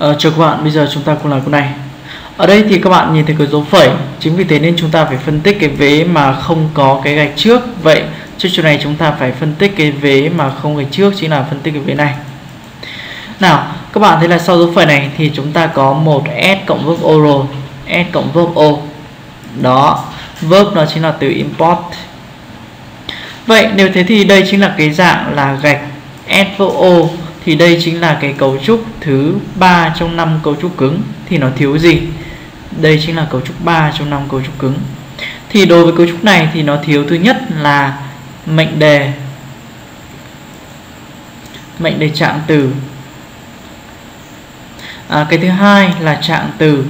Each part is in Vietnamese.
Chào các bạn, bây giờ chúng ta cùng làm câu này. Ở đây thì các bạn nhìn thấy cái dấu phẩy, chính vì thế nên chúng ta phải phân tích cái vế mà không có cái gạch trước. Vậy trước chỗ này chúng ta phải phân tích cái vế mà không gạch trước, chính là phân tích cái vế này. Nào, các bạn thấy là sau dấu phẩy này thì chúng ta có một S cộng verb O rồi, S cộng verb O. Đó, verb nó chính là từ import. Vậy nếu thế thì đây chính là cái dạng là gạch S verb O, thì đây chính là cái cấu trúc thứ 3 trong 5 cấu trúc cứng. Thì nó thiếu gì? Đây chính là cấu trúc 3 trong 5 cấu trúc cứng. Thì đối với cấu trúc này thì nó thiếu thứ nhất là mệnh đề trạng từ. Cái thứ hai là trạng từ.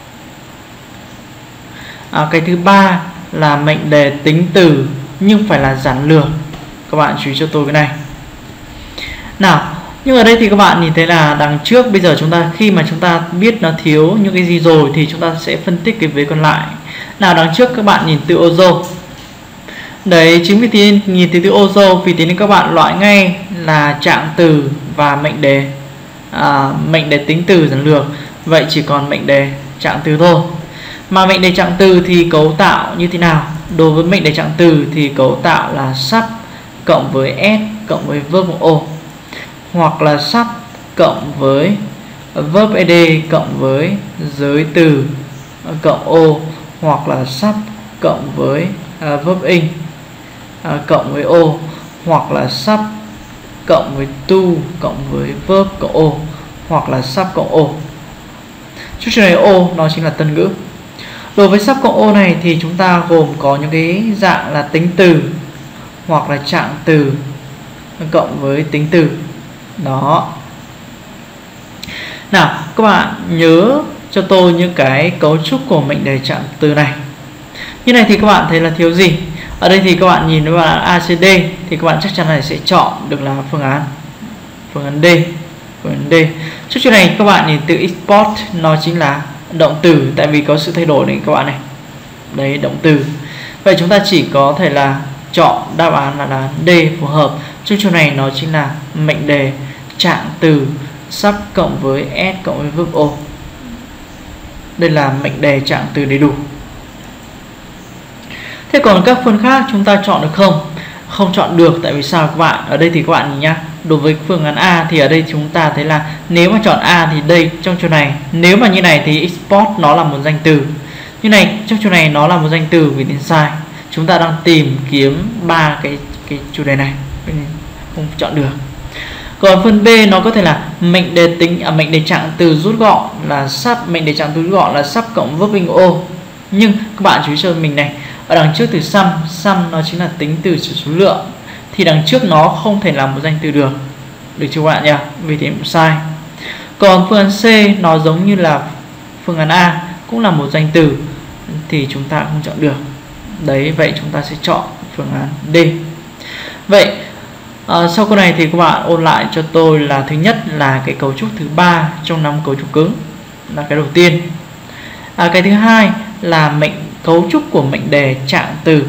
Cái thứ ba là mệnh đề tính từ nhưng phải là giản lược. Các bạn chú ý cho tôi cái này. Nào, nhưng ở đây thì các bạn nhìn thấy là đằng trước bây giờ khi mà chúng ta biết nó thiếu những cái gì rồi thì chúng ta sẽ phân tích cái vế còn lại. Nào, đằng trước các bạn nhìn từ Ozo. Đấy, chính vì thế nhìn thấy từ Ozo, vì thế nên các bạn loại ngay là trạng từ và mệnh đề tính từ giản lược. Vậy chỉ còn mệnh đề trạng từ thôi. Mà mệnh đề trạng từ thì cấu tạo như thế nào? Đối với mệnh đề trạng từ thì cấu tạo là sub cộng với S cộng với verb O, hoặc là sub cộng với verb ed cộng với giới từ cộng O, hoặc là sub cộng với verb in cộng với O, hoặc là sub cộng với to cộng với verb cộng O, hoặc là sub cộng O. Chút này O nó chính là tân ngữ. Đối với sub cộng O này thì chúng ta gồm có những cái dạng là tính từ hoặc là trạng từ cộng với tính từ. Đó. Nào, các bạn nhớ cho tôi những cái cấu trúc của mệnh đề trạng từ này. Như này thì các bạn thấy là thiếu gì? Ở đây thì các bạn nhìn vào ACD thì các bạn chắc chắn là sẽ chọn được là phương án D. Trước chỗ này các bạn nhìn từ export, nó chính là động từ, tại vì có sự thay đổi này các bạn này. Đấy, động từ. Vậy chúng ta chỉ có thể là chọn đáp án là D phù hợp. Trước chỗ này nó chính là mệnh đề trạng từ sub cộng với S cộng với verb O. Đây là mệnh đề trạng từ đầy đủ. Thế còn các phương khác chúng ta chọn được không? Không chọn được, tại vì sao các bạn? Ở đây thì các bạn nhìn nhá. Đối với phương án A thì ở đây chúng ta thấy là nếu mà chọn A thì đây trong chỗ này, nếu mà như này thì export nó là một danh từ. Như này trong chỗ này nó là một danh từ, vì nên sai. Chúng ta đang tìm kiếm ba cái chủ đề này, không chọn được. Còn phần B nó có thể là mệnh đề trạng từ rút gọn là sub, mệnh đề trạng từ rút gọn là sub cộng verb in O. Nhưng các bạn chú ý cho mình này, ở đằng trước từ sum nó chính là tính từ chỉ số lượng, thì đằng trước nó không thể làm một danh từ được chưa các bạn nhỉ? Vì thế cũng sai. Còn phương án C nó giống như là phương án A, cũng là một danh từ, thì chúng ta không chọn được. Đấy, vậy chúng ta sẽ chọn phương án D. Vậy sau câu này thì các bạn ôn lại cho tôi là thứ nhất là cái cấu trúc thứ 3 trong 5 cấu trúc cứng, là cái đầu tiên. Cái thứ hai là cấu trúc của mệnh đề trạng từ,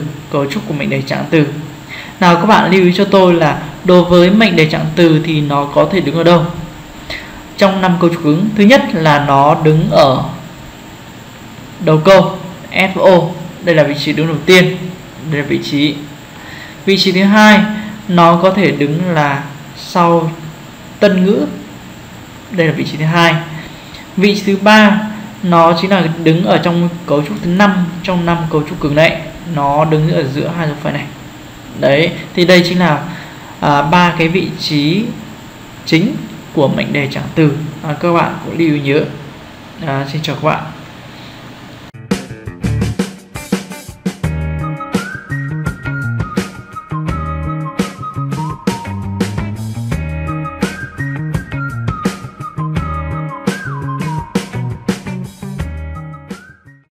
Nào, các bạn lưu ý cho tôi là đối với mệnh đề trạng từ thì nó có thể đứng ở đâu trong 5 cấu trúc cứng. Thứ nhất là nó đứng ở đầu câu SVO, đây là vị trí đứng đầu tiên, đây là vị trí thứ hai nó có thể đứng là sau tân ngữ, đây là vị trí thứ hai. Vị trí thứ ba nó chính là đứng ở trong cấu trúc thứ 5 trong 5 cấu trúc cứng này, nó đứng ở giữa hai dấu phẩy này. Đấy, thì đây chính là ba cái vị trí chính của mệnh đề trạng từ. Các bạn cũng lưu ý nhớ. Xin chào các bạn.